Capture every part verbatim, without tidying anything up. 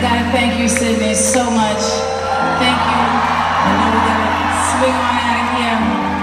gotta thank you, Sydney, so much. Thank you. I know we gotta swing on out of here.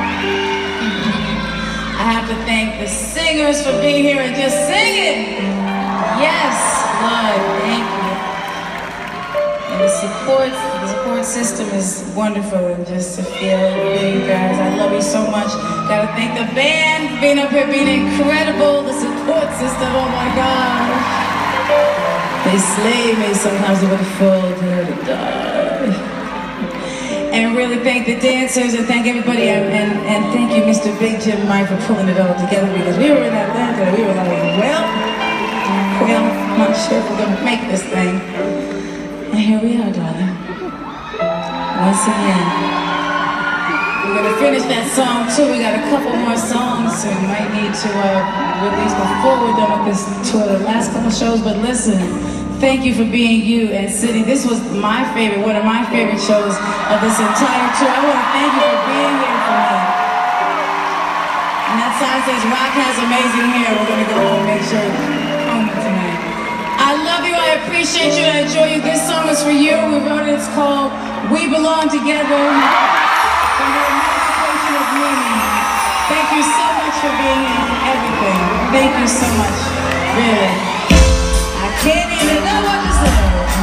I have to thank the singers for being here and just singing. Yes, Lord, thank you. And the support, the support system is wonderful, and just to feel you guys, I love you so much. Gotta thank the band for being up here, being incredible. The support system, oh my God. They slay me sometimes with a full to die. And really thank the dancers and thank everybody, and, and, and thank you, Mister Big Jim Mike, for pulling it all together, because we were in Atlanta and we were like, well, well, I'm not sure if we're gonna make this thing. And here we are, darling. Once again. We're gonna finish that song too. We got a couple more songs so we might need to uh, release before we're done with this tour, the last couple shows. But listen, thank you for being you and City. This was my favorite, one of my favorite shows of this entire tour. I want to thank you for being here for me. And that sign says Rock has amazing hair. We're gonna go home and make sure home tonight. I love you, I appreciate you, I enjoy you. This song is for you. We wrote it, it's called We Belong Together. Thank you so much for being here and everything. Thank you so much, really. I can't even know what to say.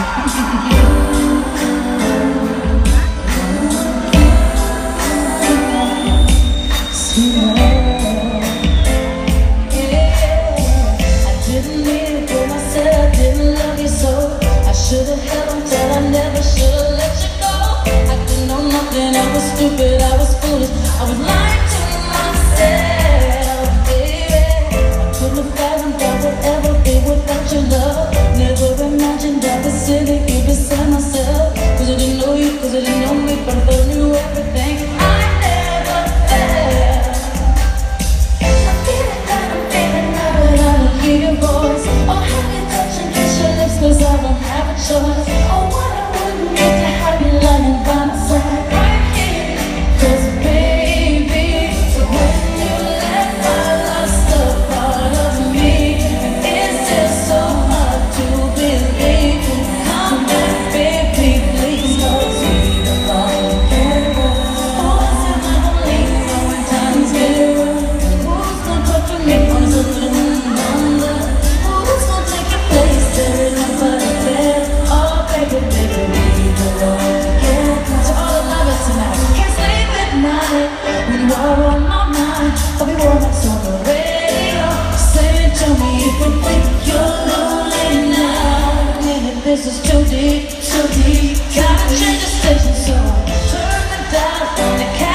Yeah, I didn't mean it for myself, didn't love you so. I should have held on till I never should have let you go. I didn't know nothing, I was stupid, I was foolish, I was lying to myself, baby. I couldn't have fathomed I would ever be without your love. Never imagined I was sitting here beside myself. Cause I didn't know you, cause I didn't know me, but I knew everything I never felt. I'm feeling that I'm feeling now, but I don't hear your voice. Oh, have you touch and kiss your lips, cause I don't have a choice. Oh, what I wouldn't need to have you lying by my side right here. Cause baby, when you let my love stop part of me, it's just so hard to believe. Come back, baby, please, cause we belong together. Who's in my belief when times get rough? Who's gonna talk to me on a little longer? Who's gonna take your place? There is nobody there. Oh, baby, baby, we belong together. To all the lovers tonight, can't sleep at night when you are on my mind. I'll be warming on the radio, saying to me if you think you're lonely now. Maybe this is too deep, too deep. Gotta change the station, so turn the dial on the